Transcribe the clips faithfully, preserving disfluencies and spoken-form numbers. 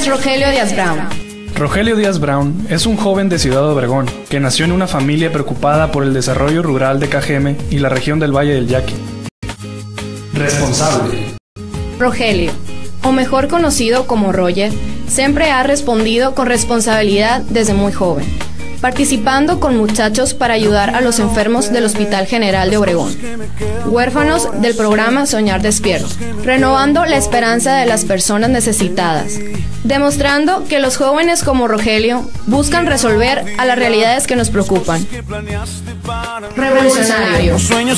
Rogelio Díaz Brown? Rogelio Díaz Brown es un joven de Ciudad Obregón que nació en una familia preocupada por el desarrollo rural de Cajeme y la región del Valle del Yaqui. Responsable. Rogelio, o mejor conocido como Roger, siempre ha respondido con responsabilidad desde muy joven, participando con muchachos para ayudar a los enfermos del Hospital General de Obregón, huérfanos del programa Soñar Despierto, renovando la esperanza de las personas necesitadas, demostrando que los jóvenes como Rogelio buscan resolver a las realidades que nos preocupan. Revolucionario.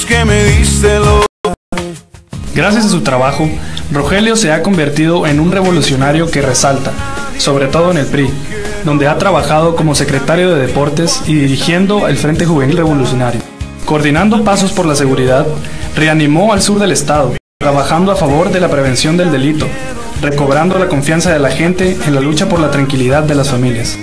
Gracias a su trabajo, Rogelio se ha convertido en un revolucionario que resalta, sobre todo en el P R I, donde ha trabajado como secretario de Deportes y dirigiendo el Frente Juvenil Revolucionario. Coordinando pasos por la seguridad, reanimó al sur del estado, trabajando a favor de la prevención del delito, recobrando la confianza de la gente en la lucha por la tranquilidad de las familias.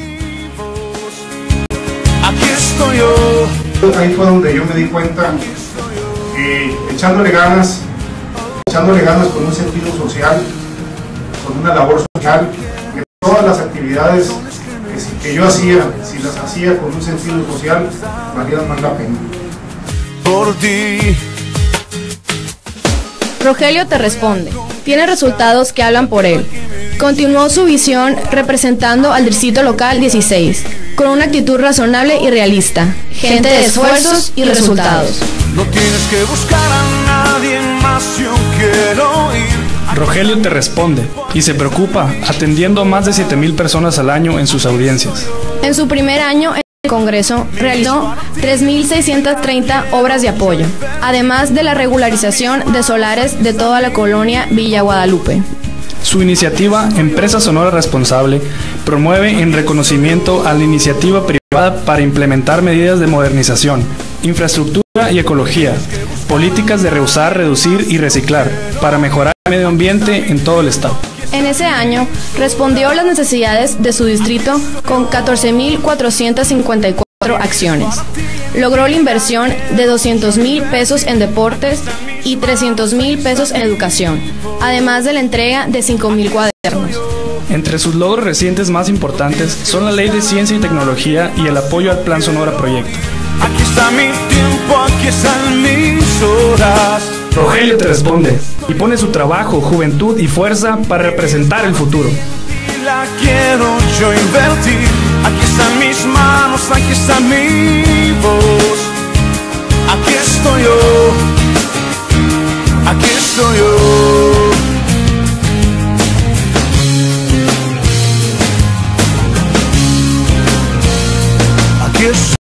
Aquí estoy yo. Ahí fue donde yo me di cuenta que echándole ganas, echándole ganas con un sentido social, con una labor social, que todas las actividades que, que yo hacía, si las hacía con un sentido social, valían más la pena. Por ti. Rogelio te responde. Tiene resultados que hablan por él. Continuó su visión representando al distrito local dieciséis, con una actitud razonable y realista, gente de esfuerzos y resultados. No tienes que buscar a nadie más, yo quiero ir. Rogelio te responde y se preocupa atendiendo a más de siete mil personas al año en sus audiencias. En su primer año en el Congreso realizó tres mil seiscientas treinta obras de apoyo, además de la regularización de solares de toda la colonia Villa Guadalupe. Su iniciativa Empresa Sonora Responsable promueve en reconocimiento a la iniciativa privada para implementar medidas de modernización, infraestructura y ecología, políticas de reusar, reducir y reciclar para mejorar el medio ambiente en todo el estado. En ese año respondió a las necesidades de su distrito con catorce mil cuatrocientas cincuenta y cuatro acciones. Logró la inversión de doscientos mil pesos en deportes y trescientos mil pesos en educación, además de la entrega de cinco mil cuadernos. Entre sus logros recientes más importantes son la Ley de Ciencia y Tecnología y el apoyo al Plan Sonora Proyecto. Aquí está mi tiempo, aquí están mis horas. Rogelio te responde y pone su trabajo, juventud y fuerza para representar el futuro. La quiero yo invertir. Aquí están mis manos, aquí está mi voz. Aquí estoy yo. Aquí estoy yo. Aquí estoy.